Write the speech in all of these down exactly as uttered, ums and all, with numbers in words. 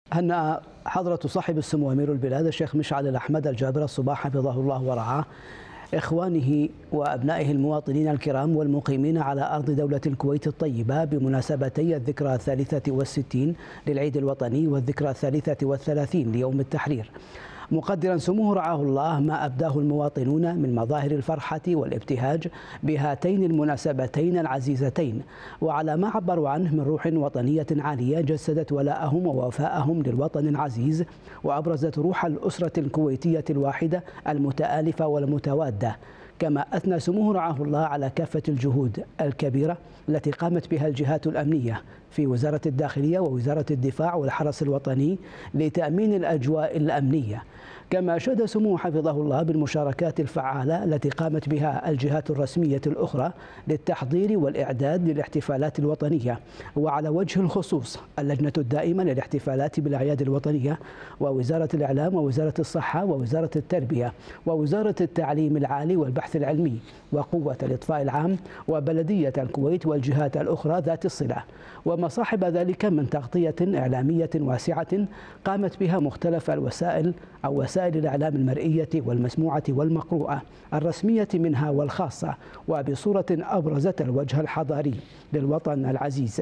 هنأ حضرة صاحب السمو أمير البلاد الشيخ مشعل الأحمد الجابر الصباح حفظه الله ورعاه إخوانه وأبنائه المواطنين الكرام والمقيمين على أرض دولة الكويت الطيبة بمناسبتي الذكرى الثالثة والستين للعيد الوطني والذكرى الثالثة والثلاثين ليوم التحرير، مقدرا سموه رعاه الله ما أبداه المواطنون من مظاهر الفرحة والابتهاج بهاتين المناسبتين العزيزتين، وعلى ما عبروا عنه من روح وطنية عالية جسدت ولاءهم ووفاءهم للوطن العزيز، وأبرزت روح الأسرة الكويتية الواحدة المتآلفة والمتوادة. كما أثنى سموه رعاه الله على كافة الجهود الكبيرة التي قامت بها الجهات الأمنية في وزارة الداخلية ووزارة الدفاع والحرس الوطني لتأمين الأجواء الأمنية. كما أشاد سموه حفظه الله بالمشاركات الفعالة التي قامت بها الجهات الرسمية الأخرى للتحضير والإعداد للاحتفالات الوطنية، وعلى وجه الخصوص اللجنة الدائمة للاحتفالات بالأعياد الوطنية ووزارة الإعلام ووزارة الصحة ووزارة التربية ووزارة التعليم العالي والبحث العلمي وقوة الإطفاء العام وبلدية الكويت والجهات الأخرى ذات الصلة، وما صاحب ذلك من تغطية إعلامية واسعة قامت بها مختلف الوسائل أو وسائل الإعلام المرئية والمسموعة والمقروءة الرسمية منها والخاصة، وبصورة أبرزت الوجه الحضاري للوطن العزيز.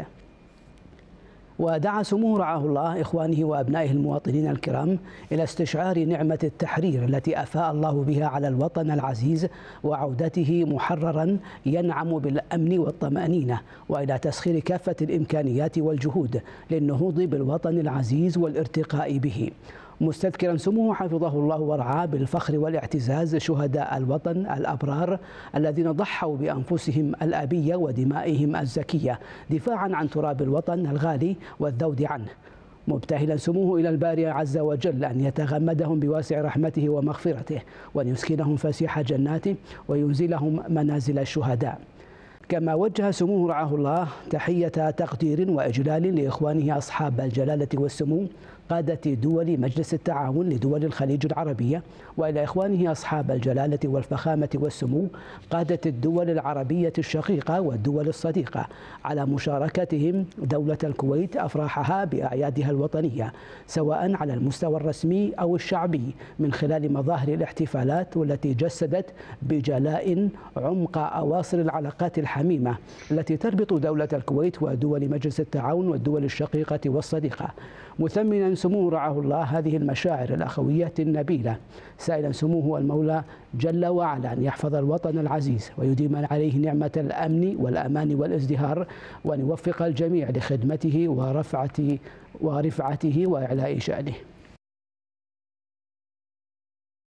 ودعا سموه رعاه الله إخوانه وأبنائه المواطنين الكرام إلى استشعار نعمة التحرير التي أفاء الله بها على الوطن العزيز وعودته محررا ينعم بالأمن والطمأنينة، وإلى تسخير كافة الإمكانيات والجهود للنهوض بالوطن العزيز والارتقاء به، مستذكرا سموه حفظه الله ورعاه بالفخر والاعتزاز شهداء الوطن الأبرار الذين ضحوا بأنفسهم الأبية ودمائهم الزكية دفاعا عن تراب الوطن الغالي والذود عنه، مبتهلا سموه إلى الباري عز وجل أن يتغمدهم بواسع رحمته ومغفرته وأن يسكنهم فسيح جناته وينزلهم منازل الشهداء. كما وجه سموه رعاه الله تحية تقدير وإجلال لإخوانه أصحاب الجلالة والسمو قادة دول مجلس التعاون لدول الخليج العربية، وإلى إخوانه أصحاب الجلالة والفخامة والسمو قادة الدول العربية الشقيقة والدول الصديقة على مشاركتهم دولة الكويت أفراحها بأعيادها الوطنية سواء على المستوى الرسمي أو الشعبي من خلال مظاهر الاحتفالات والتي جسدت بجلاء عمق أواصر العلاقات الحميمة التي تربط دولة الكويت ودول مجلس التعاون والدول الشقيقة والصديقة، مثمنا سموه رعاه الله هذه المشاعر الأخوية النبيلة، سائلا سموه المولى جل وعلا أن يحفظ الوطن العزيز ويديم عليه نعمة الأمن والأمان والازدهار، وأن يوفق الجميع لخدمته ورفعته ورفعته وإعلاء شأنه.